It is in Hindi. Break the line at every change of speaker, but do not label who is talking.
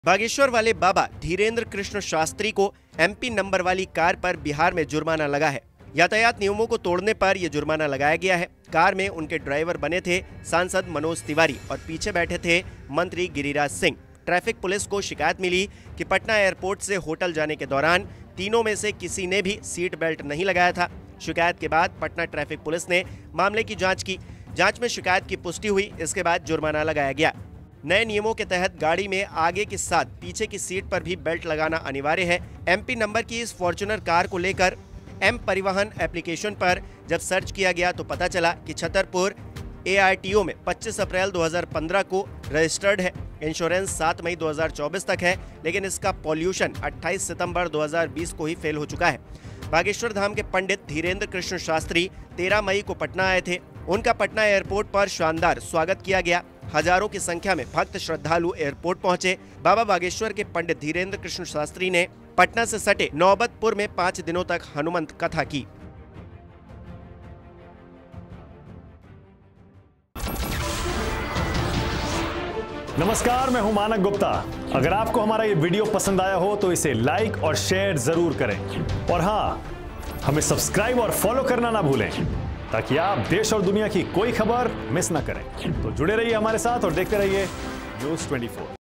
बागेश्वर वाले बाबा धीरेन्द्र कृष्ण शास्त्री को एमपी नंबर वाली कार पर बिहार में जुर्माना लगा है। यातायात नियमों को तोड़ने पर यह जुर्माना लगाया गया है। कार में उनके ड्राइवर बने थे सांसद मनोज तिवारी और पीछे बैठे थे मंत्री गिरिराज सिंह। ट्रैफिक पुलिस को शिकायत मिली कि पटना एयरपोर्ट से होटल जाने के दौरान तीनों में से किसी ने भी सीट बेल्ट नहीं लगाया था। शिकायत के बाद पटना ट्रैफिक पुलिस ने मामले की जांच की। जांच में शिकायत की पुष्टि हुई। इसके बाद जुर्माना लगाया गया। नए नियमों के तहत गाड़ी में आगे के साथ पीछे की सीट पर भी बेल्ट लगाना अनिवार्य है। एमपी नंबर की इस फॉर्च्यूनर कार को लेकर एम परिवहन एप्लीकेशन पर जब सर्च किया गया तो पता चला कि छतरपुर ARTO में 25 अप्रैल 2015 को रजिस्टर्ड है। इंश्योरेंस 7 मई 2024 तक है, लेकिन इसका पॉल्यूशन 28 सितंबर 2020 को ही फेल हो चुका है। बागेश्वर धाम के पंडित धीरेन्द्र कृष्ण शास्त्री 13 मई को पटना आए थे। उनका पटना एयरपोर्ट पर शानदार स्वागत किया गया। हजारों की संख्या में भक्त श्रद्धालु एयरपोर्ट पहुंचे। बाबा बागेश्वर के पंडित धीरेन्द्र कृष्ण शास्त्री ने पटना से सटे नौबतपुर में 5 दिनों तक हनुमंत कथा की।
नमस्कार, मैं हूं मानक गुप्ता। अगर आपको हमारा ये वीडियो पसंद आया हो तो इसे लाइक और शेयर जरूर करें, और हाँ, हमें सब्सक्राइब और फॉलो करना ना भूलें ताकि आप देश और दुनिया की कोई खबर मिस ना करें। तो जुड़े रहिए हमारे साथ और देखते रहिए News 24।